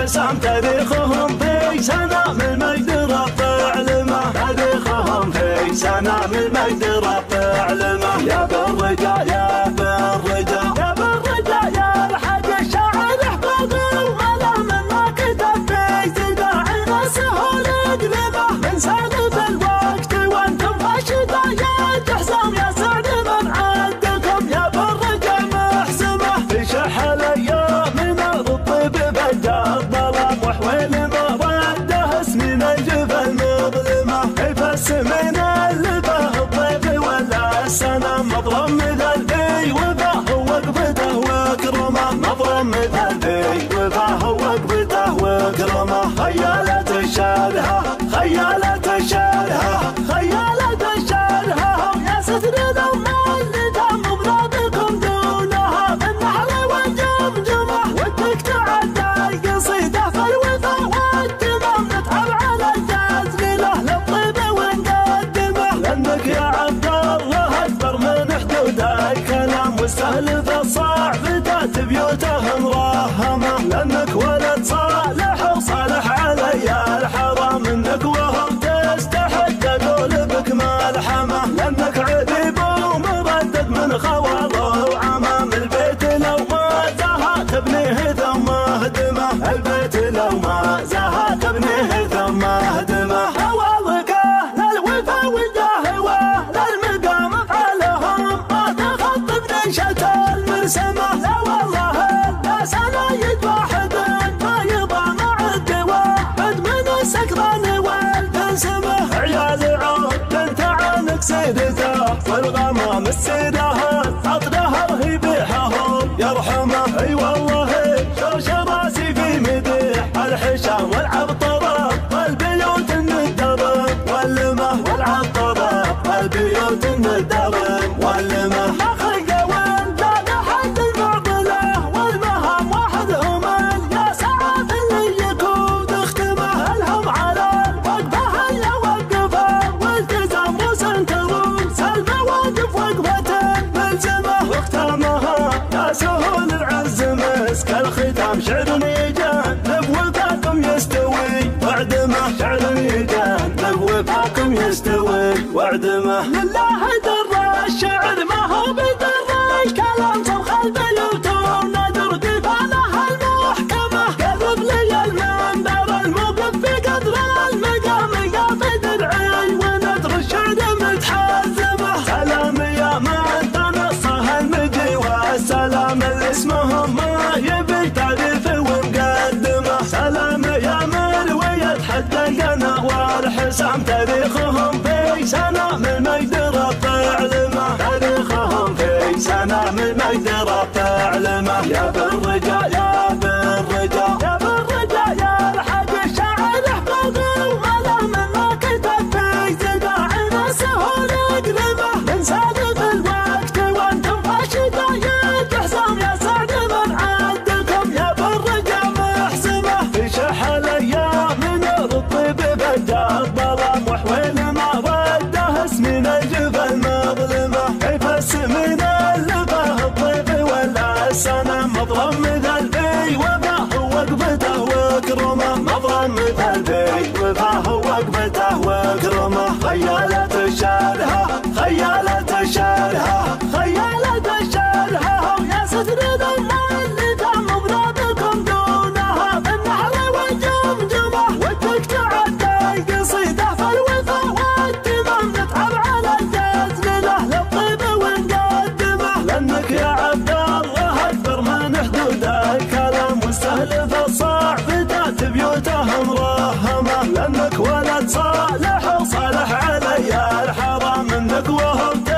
والحسام تاريخهم في سنام المجد رفع علمه، تاريخهم في سنام المجد رفع علمه. يا بالرجا يا بالرجا يا بالرجا يا الحاج الشاعر احفظه، ولا منا كتب في زداع سهول اقلبه. من سالف الوقت وانتم فاشدايات حسام يا سعد من عدكم، يا بالرجا محسمه في شح الايام من الطيب بدا الظلام، وحويل ما رده اسمين الجبل المظلمه. يفس من اللبه الضيف ولا السنه، مظلم مثل بي وفاه وقفته وكرمه، مظلم مثل بي وفاه وقفته وكرمه. خيالة الشارها خيالة الشارها خيالة الشارها، يا ستر الأمة اللي تم بذاتكم دونها. بالنحل والجمجمة ودك تعدى القصيدة في الوفا والتمام، نتعب على الجزل له للطيب ونقدمه. لأنك يا عبد الله أكبر من حدود الكلام، والسهل في الصاع فتات بيوته مرهمة. لأنك ولد صالح وصالح علي الحرام، انك وهم تستحق اقول بك ملحمة. لأنك عذيب ومردد من خواضه وعمام، البيت لو ما زهى تبنيه ثم هدمه، البيت لو ما زهى تبنيه ثم هدمه. عواضك للوفا والجاه وللمقام افعالهم، ما تخطب نشأة المرسمة. لا والله لا سنايد واحد ما يضع مع الدواء من السكران والتنسمه. عيال عود انت عنك سيدته، والغمام السيده عطرها رهيب يبيحهم يرحمه. اي والله شرش راسي في مديح الحشام والعبطره، والبيوت الندرم واللمه، والعبطره والبيوت الندرم واللمه. ما خلقه ولا لحد المعضله، والمهام وحدهم يا سعى في اللي يكون اختمه. الهم على الوقفه اللي وقفه، والتزام وسنترون سلمه واقف وقفه ملزمه. واختامها يا سهول العز مسك الختام، شعر يجانب وفاكم يستوي وعدمه، شعر يجانب وفاكم يستوي وعدمه. لله در الشعر ما هو بدر الكلام، صرخ البيوت ونادر قفالها المحكمه. قرب لي المنبر الموقف في قدر المقام، يا درعي ونذر الشعر متحزمه. سلام يا من تنصه المجي والسلام اللي اسمهم ما يبي تعريف ومقدمه. سلام يا من ويتحدى القنا والحسام، تاريخهم في سنام المجد رفع علمه، تاريخهم في سنام المجد رفع علمه. يا بالرجا يا بالرجا يا بالرجا يا الحاج الشاعر احفظه، ولا منا كتب في زداع سهول اقلبه. من سالف الوقت وانتم فاشدايات حسام يا سعد من عدكم، يا بالرجا محسمه في شح الايام من الطيب بدا الظلام، وحويل ما رده اسمين الجبل مظلمه. يفس من اللبه الضيف ولا السنه، مظلم مثل بي وفاه وقفته وكرمه، مظلم مثل بي وفاه وقفته وكرمه. خيالة الشارها خيالة الشارها خيالة الشارها، يا ستر الأمة اللي تم بذاتكم دونها. بالنحل والجمجمة ودك تعدى القصيدة في الوفا والتمام، نتعب على الجزل له للطيب ونقدمه. لأنك يا عبد الله أكبر من حدود الكلام، والسهل في الصاع فتات بيوته مرهمة. لأنك ولد صالح وصالح علي الحرام، منك وهم